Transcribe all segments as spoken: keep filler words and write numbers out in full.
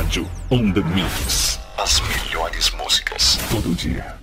Rádio On The Mix. As melhores músicas todo dia.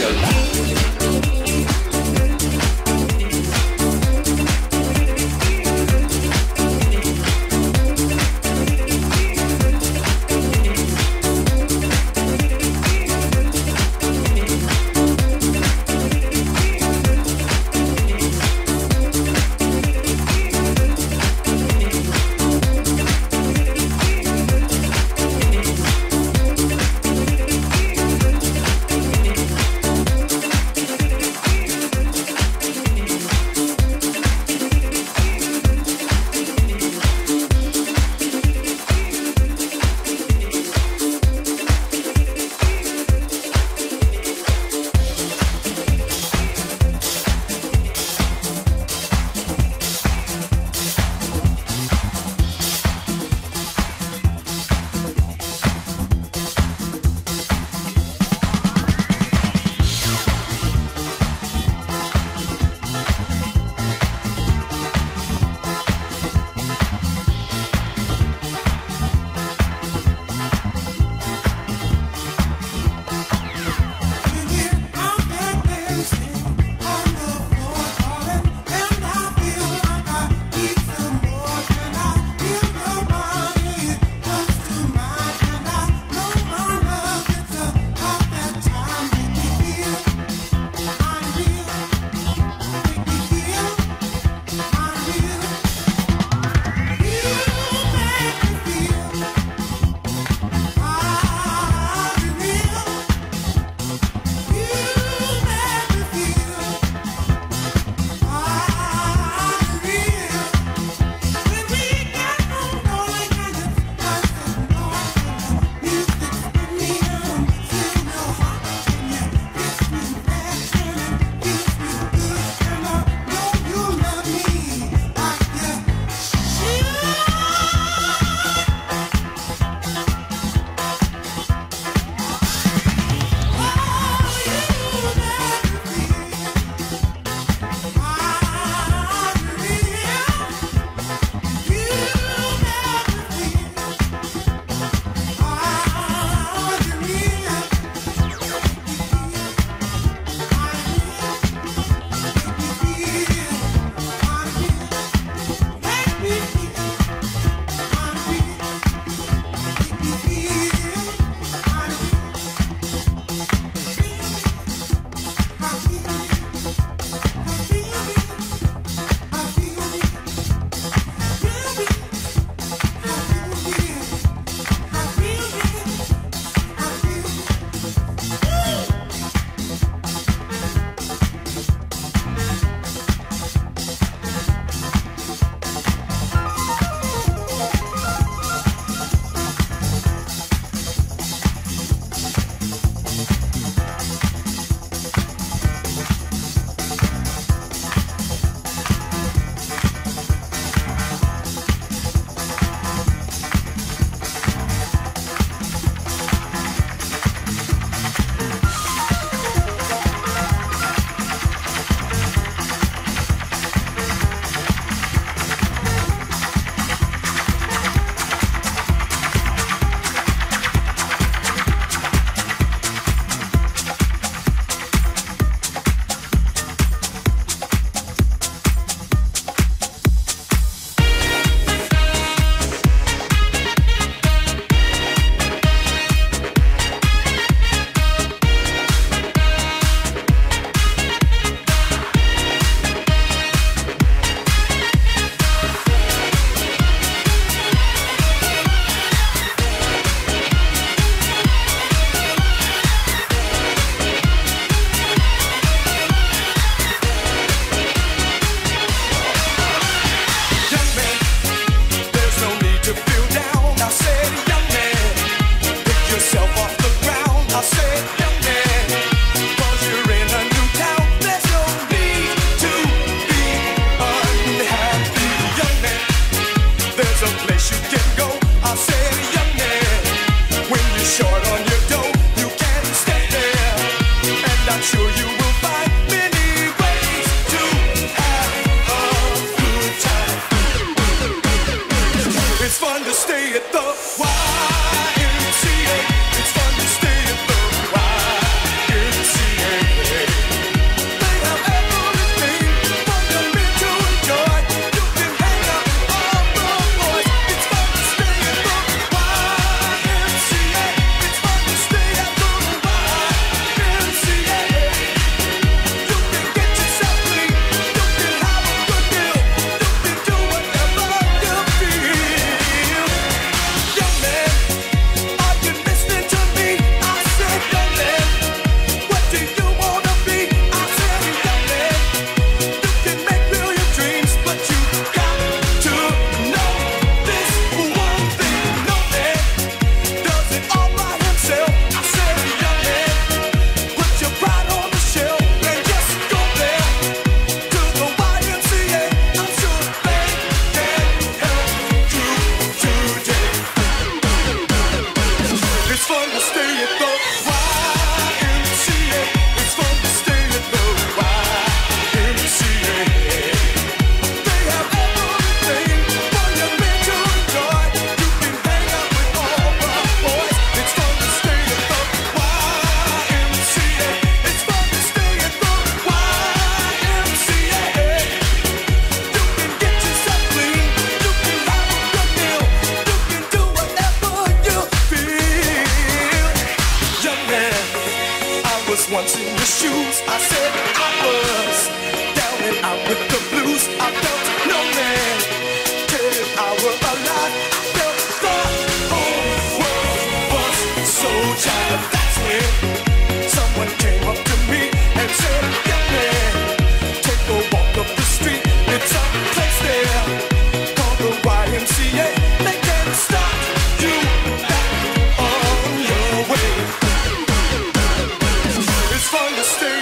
Y M C A. It's fun to stay at the Y M C A.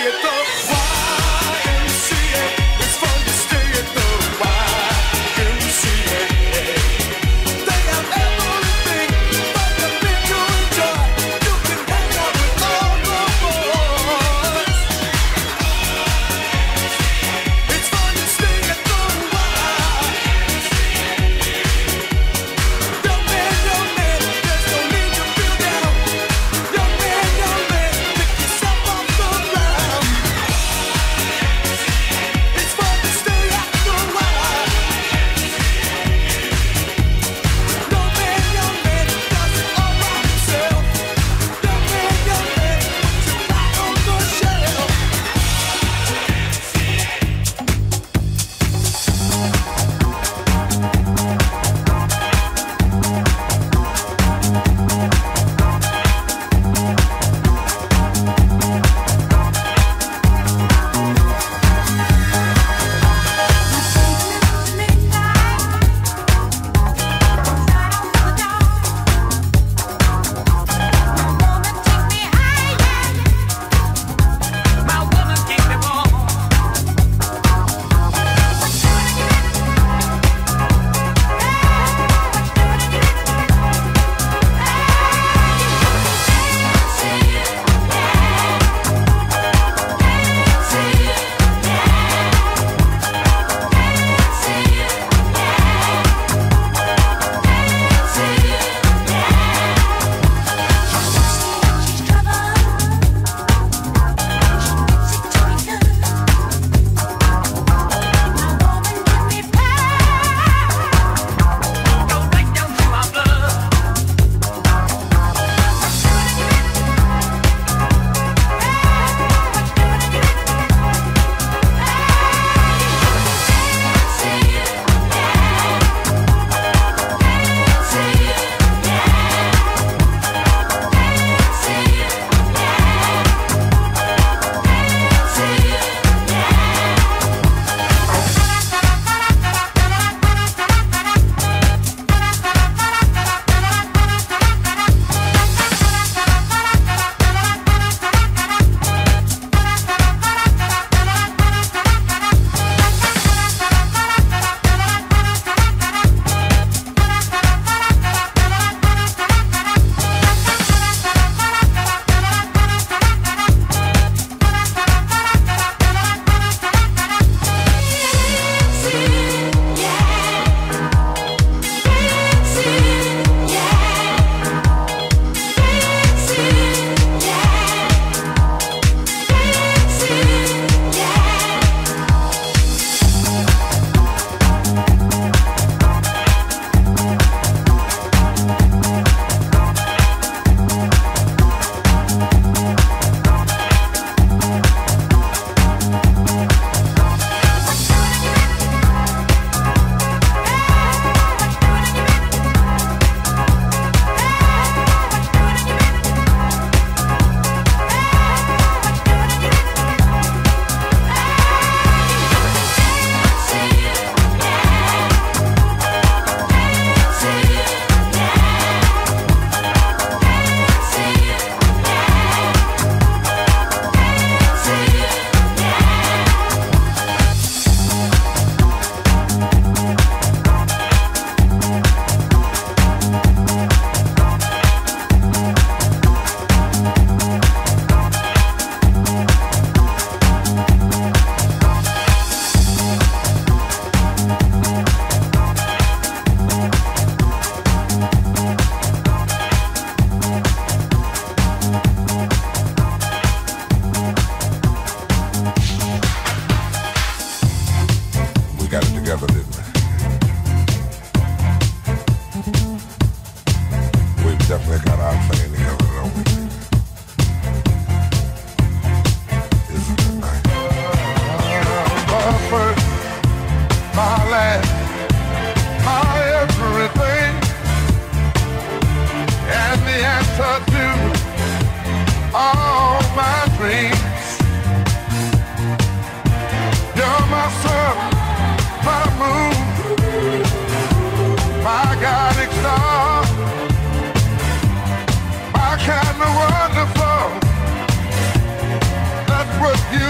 What you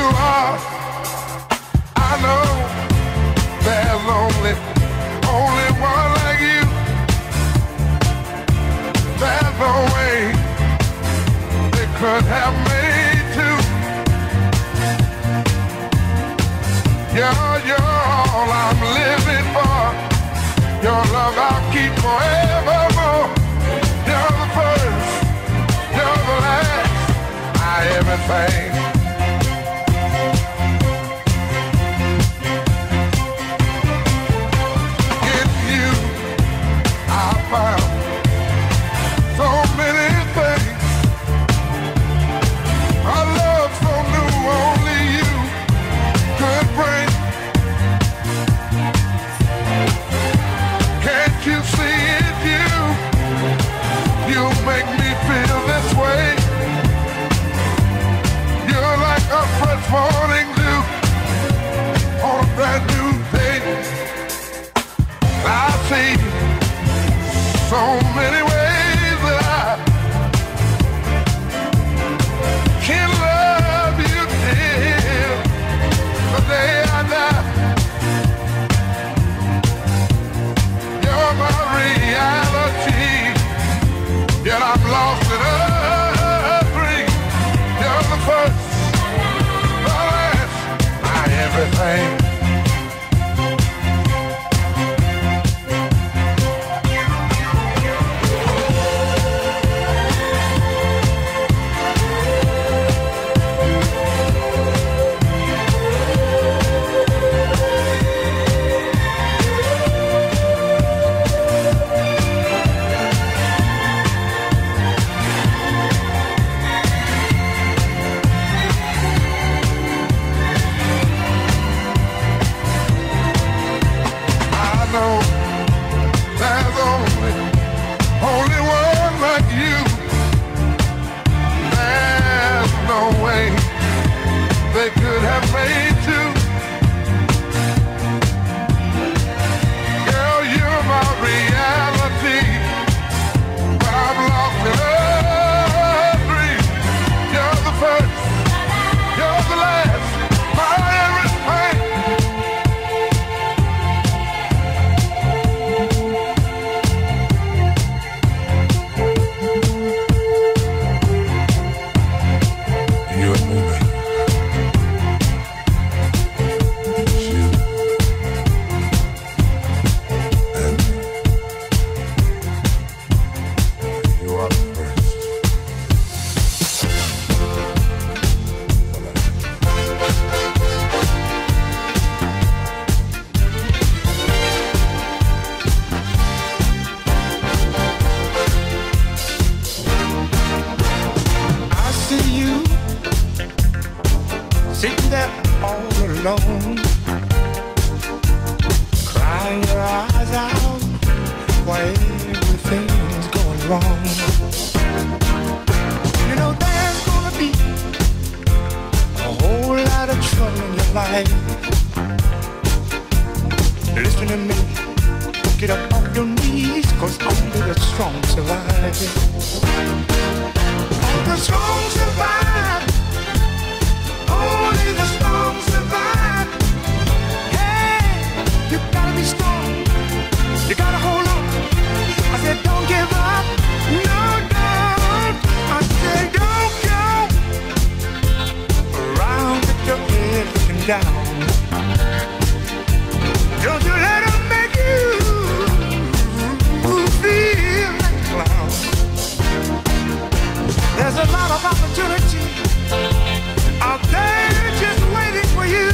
are. I know there's only, only one like you. There's no way they could have made two. You're, you're all I'm living for. Your love I'll keep forevermore. You're the first, you're the last, my everything. In you I found so many things. A love so new only you could bring. Can't you see it, you? You make me feel this way. You're like a fresh morning dew on a brand new day. I see so many ways that I can love you till the day I die. You're my reality, yet I'm lost in a dream. You're the first, the last, my everything. They could have made two. Girl, you're my reality, but I'm lost in a dream. You're the first, you're the last, my everything. You and me, baby. Sitting there all alone, crying your eyes out while everything's going wrong. You know there's gonna be a whole lot of trouble in your life. Listen to me, get up off your knees, cause only the strong survive. Only the strong survive. Only the strong survive. Hey, you gotta be strong. You gotta hold on. I said don't give up. No, don't. I said don't go around with your head looking down. Don't you let them make you feel like a clown. There's a lot of opportunity out there just waiting for you,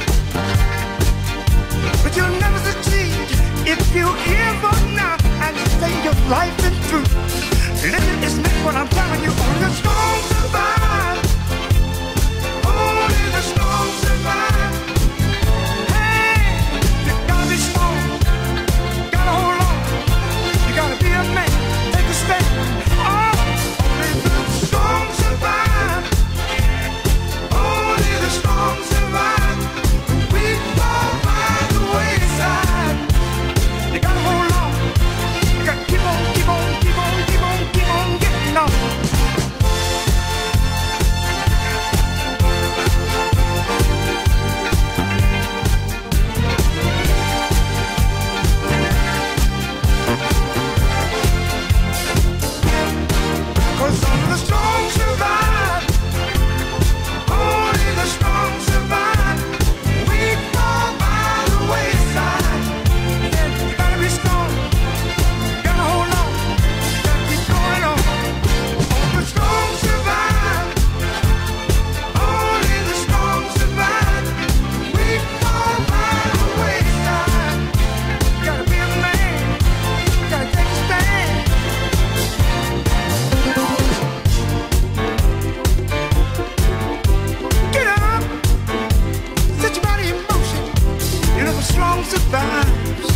but you'll never succeed if you give up now and stay your life in through. Listen, it's me what I'm telling you. Only the strong survive. Only the strong survive. Hey, you gotta be strong. Gotta hold on. You gotta be a man. Take a stand. Oh, only the strong survive. survives.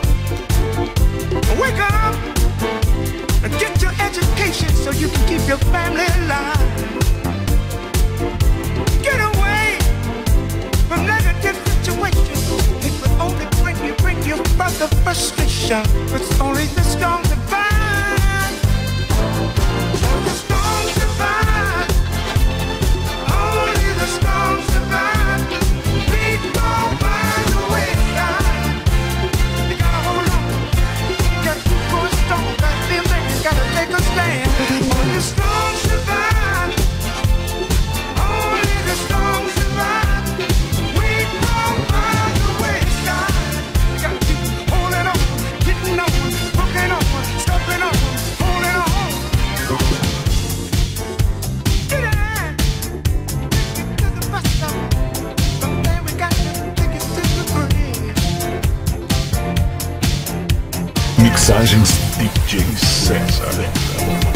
Wake up and get your education so you can keep your family alive. Get away from negative situations. It will only bring you, bring you further frustration. It's only the strong survive. Only the strong survive. Only the strong survive. People find a way out. You gotta hold on. You gotta keep going strong. Gotta be a man. Gotta take a stand. Only the strong survive. Only the strong survive. We don't find a way out. You gotta keep holding on, getting on, working on, stepping on, holding on. Get in. To the bus stop. From there we got to take it to the bridge. Mixagens D J César.